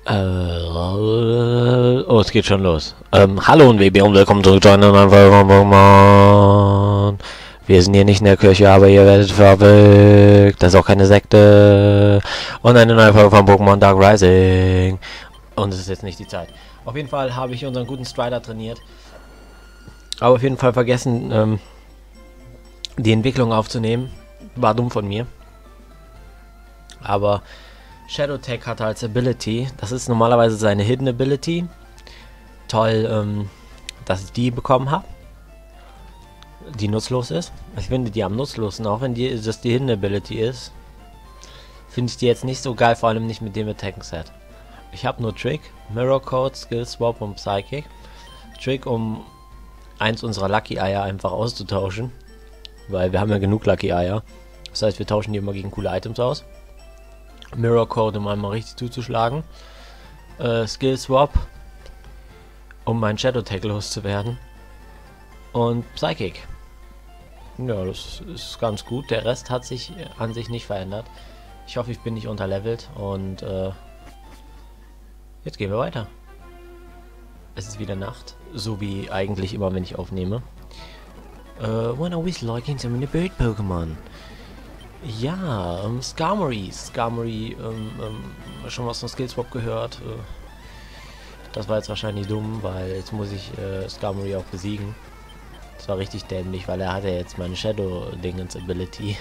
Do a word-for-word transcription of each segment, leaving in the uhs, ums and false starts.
Äh, oh, es geht schon los. Ähm, hallo und W B und willkommen zurück zu einer neuen Folge von Pokémon. Wir sind hier nicht in der Kirche, aber ihr werdet verrückt. Das ist auch keine Sekte. Und eine neue Folge von Pokémon Dark Rising. Und es ist jetzt nicht die Zeit. Auf jeden Fall habe ich unseren guten Strider trainiert. Aber auf jeden Fall vergessen, ähm, die Entwicklung aufzunehmen. War dumm von mir. Aber Shadow Tech hat als Ability, das ist normalerweise seine Hidden Ability. Toll, ähm, dass ich die bekommen habe. Die nutzlos ist. Ich finde die am nutzlosen, auch wenn die, das die Hidden Ability ist. Finde ich die jetzt nicht so geil, vor allem nicht mit dem Attack Set. Ich habe nur Trick, Mirror Code, Skill Swap und Psychic. Trick, um eins unserer Lucky Eier einfach auszutauschen. Weil wir haben ja genug Lucky Eier. Das heißt, wir tauschen die immer gegen coole Items aus. Mirror Code, um einmal richtig zuzuschlagen. Äh, Skill Swap, um meinen Shadow Tag loszuwerden. Und Psychic. Ja, das ist ganz gut. Der Rest hat sich an sich nicht verändert. Ich hoffe, ich bin nicht unterlevelt. Und äh, jetzt gehen wir weiter. Es ist wieder Nacht. So wie eigentlich immer, wenn ich aufnehme. Uh, when I was liking some in the bird Pokémon. Ja, ähm, Skarmory. Skarmory, ähm, ähm, schon was von Skillswap gehört. Äh, das war jetzt wahrscheinlich dumm, weil jetzt muss ich äh, Skarmory auch besiegen. Das war richtig dämlich, weil er hatte jetzt meine Shadow-Dingens Ability.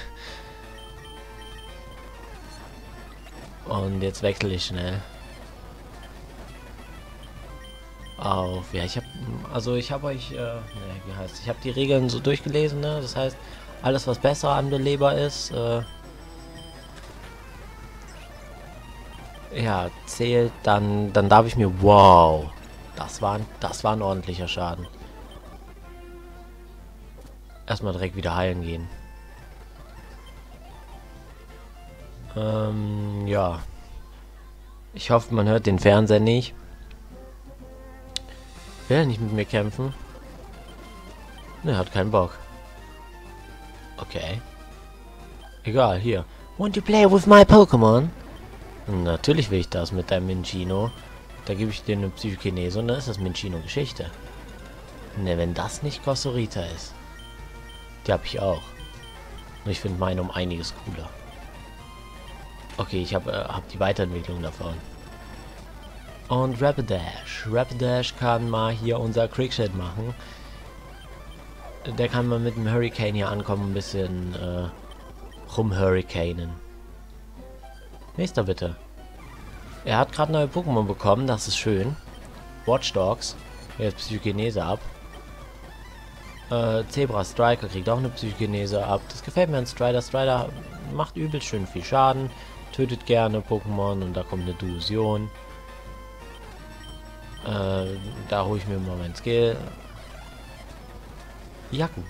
Und jetzt wechsle ich schnell. Auf, ja, ich habe, also ich habe euch, äh, ne, wie heißt, ich habe die Regeln so durchgelesen, ne, das heißt, alles was besser an der Leber ist, äh, ja, zählt, dann, dann darf ich mir, wow, das war, das war ein ordentlicher Schaden. Erstmal direkt wieder heilen gehen. Ähm, ja. Ich hoffe, man hört den Fernseher nicht. Will er nicht mit mir kämpfen? Ne, hat keinen Bock. Okay. Egal, hier. Want to play with my Pokémon? Natürlich will ich das mit deinem Minccino. Da gebe ich dir eine Psychokinese und dann ist das Minccino-Geschichte. Ne, wenn das nicht Cossorita ist. Die habe ich auch. Und ich finde meine um einiges cooler. Okay, ich habe äh, hab die Weiterentwicklung davon. Und Rapidash. Rapidash kann mal hier unser Quickshot machen. Der kann mal mit dem Hurricane hier ankommen, ein bisschen äh, rumhurricanen. Nächster bitte. Er hat gerade neue Pokémon bekommen, das ist schön. Watchdogs. Jetzt Psychokinese ab. Äh, Zebra Striker kriegt auch eine Psychokinese ab. Das gefällt mir an Strider. Strider macht übelst schön viel Schaden. Tötet gerne Pokémon und da kommt eine Duosion. Äh, da hole ich mir mal mein Skill. Ja gut.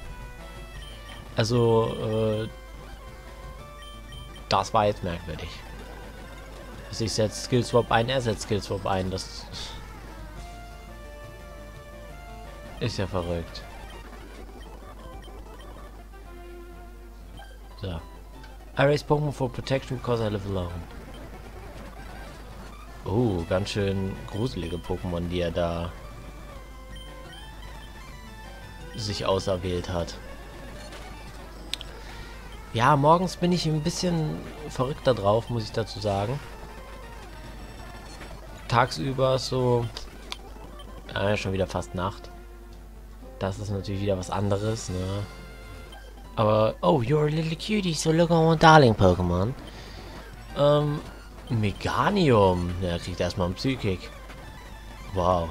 Also, äh, das war jetzt merkwürdig. Also ich setze Skill Swap ein, er setzt Skill Swap ein. Das ist ja verrückt. So. I raise Pokémon for protection because I live alone. Oh, ganz schön gruselige Pokémon, die er da sich auserwählt hat. Ja, morgens bin ich ein bisschen verrückter drauf, muss ich dazu sagen. Tagsüber ist so... Ja, schon wieder fast Nacht. Das ist natürlich wieder was anderes, ne? Aber... Oh, you're a little cutie, so look on my darling Pokémon. Ähm... Meganium. Der kriegt erstmal einen Psychic. Wow.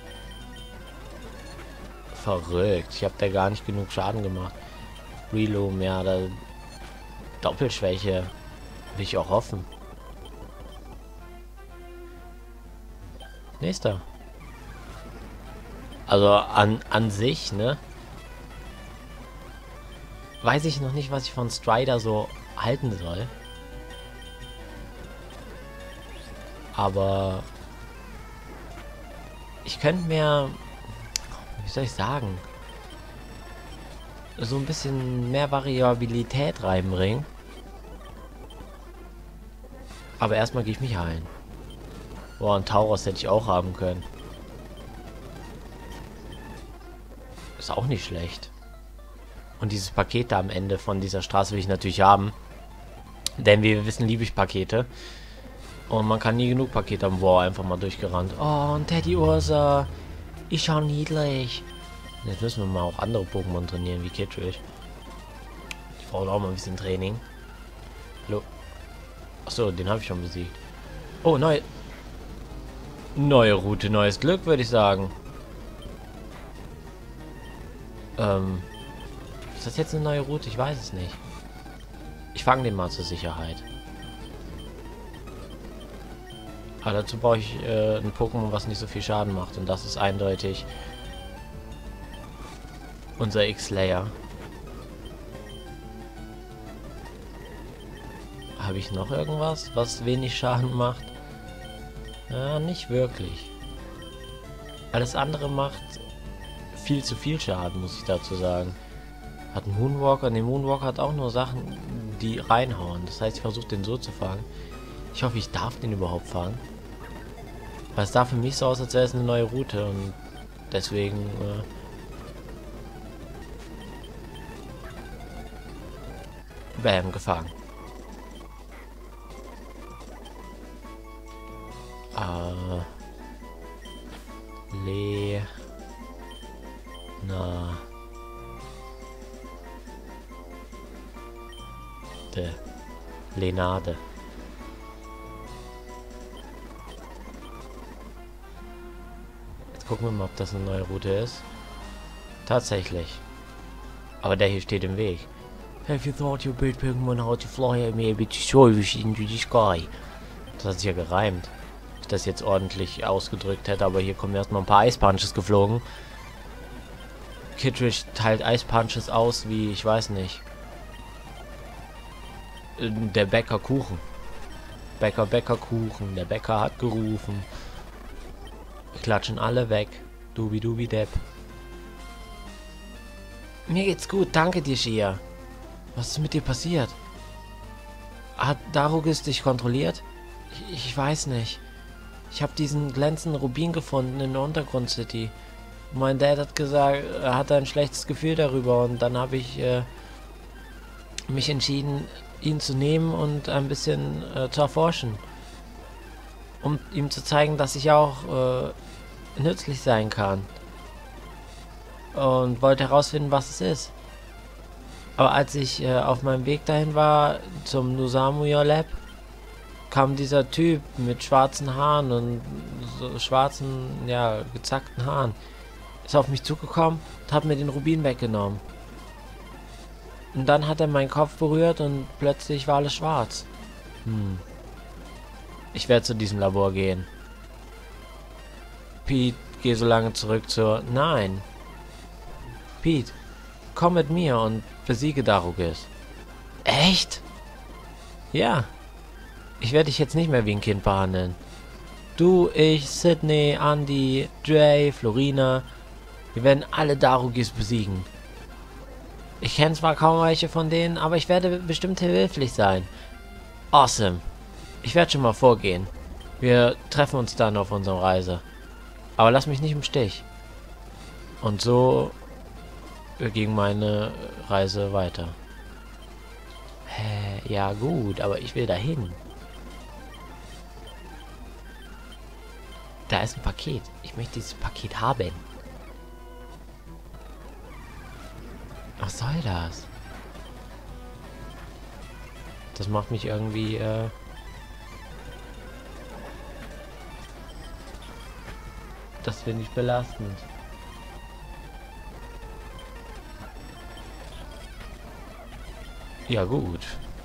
Verrückt. Ich habe da gar nicht genug Schaden gemacht. Reloom, ja, da Doppelschwäche. Will ich auch hoffen. Nächster. Also an, an sich, ne? Weiß ich noch nicht, was ich von Strider so halten soll. Aber ich könnte mir, wie soll ich sagen, so ein bisschen mehr Variabilität reinbringen. Aber erstmal gehe ich mich heilen. Boah, ein Tauros hätte ich auch haben können. Ist auch nicht schlecht. Und dieses Paket da am Ende von dieser Straße will ich natürlich haben. Denn wie wir wissen, liebe ich Pakete. Und man kann nie genug Pakete haben. Boah, einfach mal durchgerannt. Oh, ein Teddy Ursa. Ist ja niedlich. Jetzt müssen wir mal auch andere Pokémon trainieren, wie Kittredge. Die brauchen auch mal ein bisschen Training. Hallo. Achso, den habe ich schon besiegt. Oh, neu. Neue Route, neues Glück, würde ich sagen. Ähm. Ist das jetzt eine neue Route? Ich weiß es nicht. Ich fange den mal zur Sicherheit. Aber dazu brauche ich äh, ein Pokémon, was nicht so viel Schaden macht. Und das ist eindeutig unser X-Layer. Habe ich noch irgendwas, was wenig Schaden macht? Ja, nicht wirklich. Alles andere macht viel zu viel Schaden, muss ich dazu sagen. Hat ein Moonwalker. Ne, Moonwalker hat auch nur Sachen, die reinhauen. Das heißt, ich versuche den so zu fangen. Ich hoffe, ich darf den überhaupt fangen. Weil es sah für mich so aus, als wäre es eine neue Route. Und deswegen... Äh Bam, gefangen. Äh... Le... Na... De. Lenade. Jetzt gucken wir mal, ob das eine neue Route ist. Tatsächlich. Aber der hier steht im Weg. Have you thought your bird Pokémon how to fly maybe to show you into the sky? Das hat sich ja gereimt. Ich das jetzt ordentlich ausgedrückt hätte, aber hier kommen erstmal ein paar Eispunches geflogen. Kittredge teilt Eispunches aus wie, ich weiß nicht. Der Bäcker Kuchen. Bäcker, Bäcker Kuchen. Der Bäcker hat gerufen. Wir klatschen alle weg. Dubi dubi depp. Mir geht's gut, danke dir, Shia. Was ist mit dir passiert? Hat Darugis dich kontrolliert? Ich, ich weiß nicht. Ich habe diesen glänzenden Rubin gefunden in der Untergrund-City. Mein Dad hat gesagt, er hatte ein schlechtes Gefühl darüber und dann habe ich äh, mich entschieden, ihn zu nehmen und ein bisschen äh, zu erforschen. Um ihm zu zeigen, dass ich auch äh, nützlich sein kann. Und wollte herausfinden, was es ist. Aber als ich äh, auf meinem Weg dahin war, zum Nusamuya Lab, kam dieser Typ mit schwarzen Haaren und so schwarzen, ja, gezackten Haaren. Ist auf mich zugekommen und hat mir den Rubin weggenommen. Und dann hat er meinen Kopf berührt und plötzlich war alles schwarz. Hm. Ich werde zu diesem Labor gehen. Pete, geh so lange zurück zur... Nein. Pete, komm mit mir und besiege Darugis. Echt? Ja. Ich werde dich jetzt nicht mehr wie ein Kind behandeln. Du, ich, Sydney, Andy, Dre, Florina. Wir werden alle Darugis besiegen. Ich kenne zwar kaum welche von denen, aber ich werde bestimmt hilflich sein. Awesome. Ich werde schon mal vorgehen. Wir treffen uns dann auf unserer Reise. Aber lass mich nicht im Stich. Und so ging meine Reise weiter. Hä, ja gut, aber ich will dahin. Da ist ein Paket. Ich möchte dieses Paket haben. Was soll das? Das macht mich irgendwie, äh... Das finde ich belastend. Ja gut.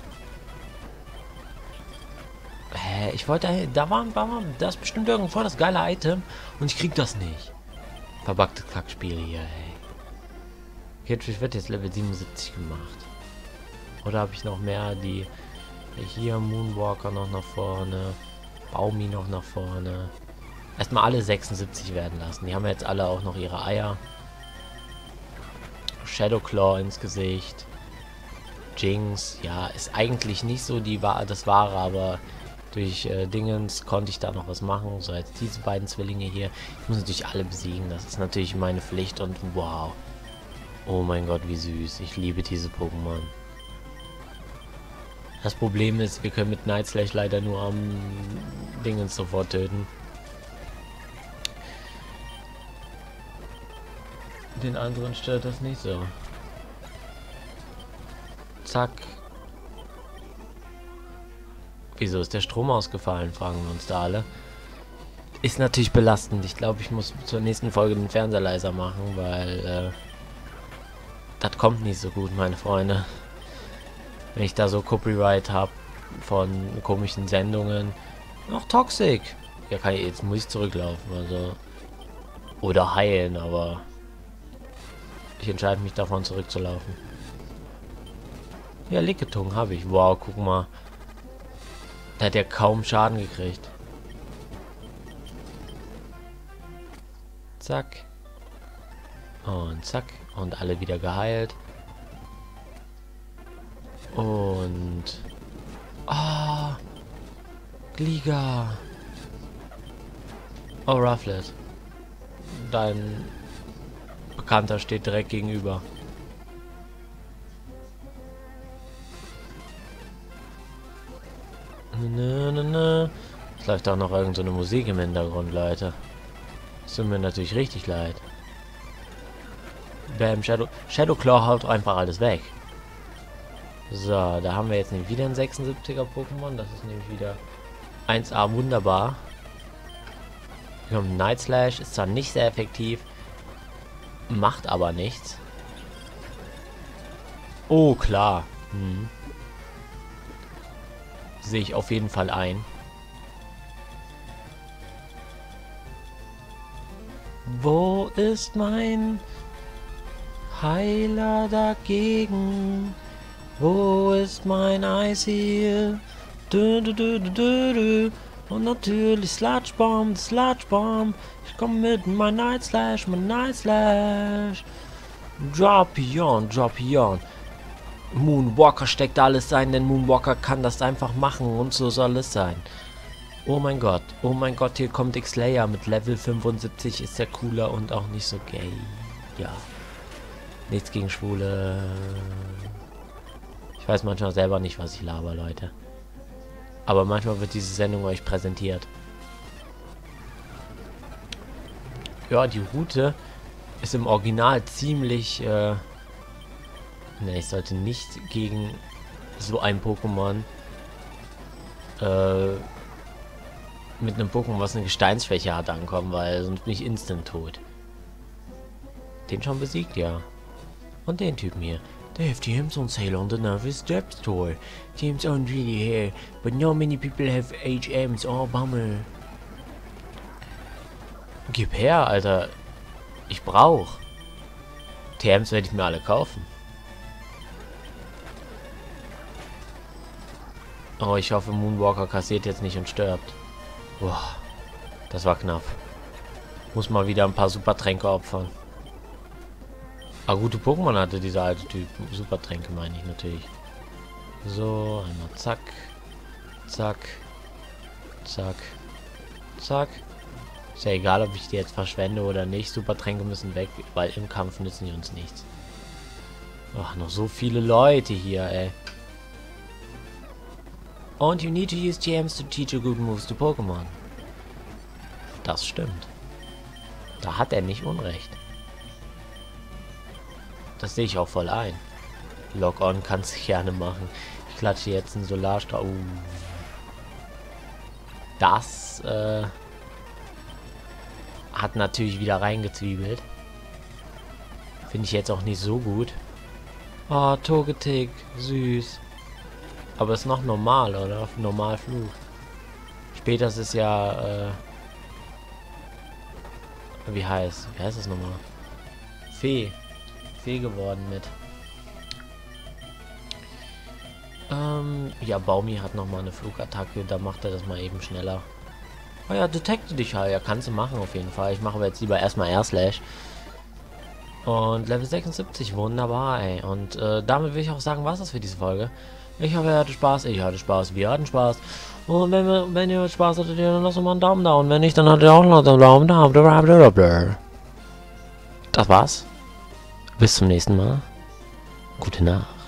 Hä, ich wollte, da war, war, war das ist bestimmt irgendwo das geile Item und ich krieg das nicht. Verbackte Kackspiele hier, ey. Kittredge wird jetzt Level siebenundsiebzig gemacht. Oder habe ich noch mehr, die hier Moonwalker noch nach vorne, Baumi noch nach vorne. Erstmal alle sechsundsiebzig werden lassen. Die haben jetzt alle auch noch ihre Eier. Shadowclaw ins Gesicht. Jinx, ja, ist eigentlich nicht so die das Wahre, aber Durch äh, Dingens konnte ich da noch was machen, so als diese beiden Zwillinge hier. Ich muss natürlich alle besiegen, das ist natürlich meine Pflicht und wow. Oh mein Gott, wie süß. Ich liebe diese Pokémon. Das Problem ist, wir können mit Night Slash leider nur am Dingens sofort töten. Den anderen stört das nicht so. Zack. Wieso ist der Strom ausgefallen, fragen wir uns da alle. Ist natürlich belastend. Ich glaube, ich muss zur nächsten Folge den Fernseher leiser machen, weil äh, das kommt nicht so gut, meine Freunde. Wenn ich da so Copyright habe von komischen Sendungen. Noch Toxic. Ja, kann ich, jetzt muss ich zurücklaufen, also. Oder heilen, aber ich entscheide mich davon zurückzulaufen. Ja, Licketung habe ich. Wow, guck mal. Der hat ja kaum Schaden gekriegt. Zack. Und zack. Und alle wieder geheilt. Und... Ah! Gliga! Oh, Rufflet. Dein Bekannter steht direkt gegenüber. Nö, nö, nö. Es läuft auch noch irgend so eine Musik im Hintergrund, Leute. Das tut mir natürlich richtig leid. Bam, Shadow... Shadowclaw haut einfach alles weg. So, da haben wir jetzt nämlich wieder ein sechsundsiebziger Pokémon. Das ist nämlich wieder eins A wunderbar. Wir haben Night Slash, ist zwar nicht sehr effektiv, macht aber nichts. Oh, klar. Hm. Sehe ich auf jeden Fall ein. Wo ist mein Heiler dagegen? Wo ist mein Eisheal? Dö, dö, dö, dö, dö, dö. Und natürlich Sludge Bomb, Sludge Bomb. Ich komme mit mein Night Slash, mein Night Slash. Dropion, Dropion. Moonwalker steckt alles ein, denn Moonwalker kann das einfach machen und so soll es sein. Oh mein Gott, oh mein Gott, hier kommt X-Slayer mit Level fünfundsiebzig, ist ja cooler und auch nicht so gay. Ja. Nichts gegen Schwule. Ich weiß manchmal selber nicht, was ich laber, Leute. Aber manchmal wird diese Sendung euch präsentiert. Ja, die Route ist im Original ziemlich... Äh ne, ich sollte nicht gegen so ein Pokémon äh, mit einem Pokémon, was eine Gesteinsschwäche hat, ankommen, weil sonst bin ich instant tot. Den schon besiegt, ja. Und den Typen hier. They have T Ms on sale on the Nervous Depth Store. T Ms aren't really here, but not many people have H Ms. Oh, Bummer. Gib her, Alter. Ich brauch. T Ms werde ich mir alle kaufen. Oh, ich hoffe, Moonwalker kassiert jetzt nicht und stirbt. Boah, das war knapp. Muss mal wieder ein paar Supertränke opfern. Aber gute Pokémon hatte dieser alte Typ. Supertränke meine ich natürlich. So, einmal zack. Zack. Zack. Zack. Ist ja egal, ob ich die jetzt verschwende oder nicht. Supertränke müssen weg, weil im Kampf nützen die uns nichts. Ach, noch so viele Leute hier, ey. Und you need to use G Ms to teach you good moves to Pokémon. Das stimmt. Da hat er nicht Unrecht. Das sehe ich auch voll ein. Lock-on kannst du gerne machen. Ich klatsche jetzt einen Solarstrahl. Uh. Das äh, hat natürlich wieder reingezwiebelt. Finde ich jetzt auch nicht so gut. Oh, Togetic. Süß. Aber ist noch normal, oder? Normalflug. Später ist es ja, äh... Wie heißt? Wie heißt das nochmal? Fee. Fee geworden mit. Ähm, ja, Baumi hat nochmal eine Flugattacke. Da macht er das mal eben schneller. Oh ja, detekte dich halt. Ja, kannst du machen auf jeden Fall. Ich mache aber jetzt lieber erstmal Air Slash. Und Level sechsundsiebzig, wunderbar, ey. Und äh, damit will ich auch sagen, was das für diese Folge. Ich hoffe, ihr hattet Spaß. Ich hatte Spaß. Wir hatten Spaß. Und wenn, wir, wenn ihr Spaß hattet, dann lasst doch mal einen Daumen da. Und wenn nicht, dann hattet ihr auch noch einen Daumen da. Das war's. Bis zum nächsten Mal. Gute Nacht.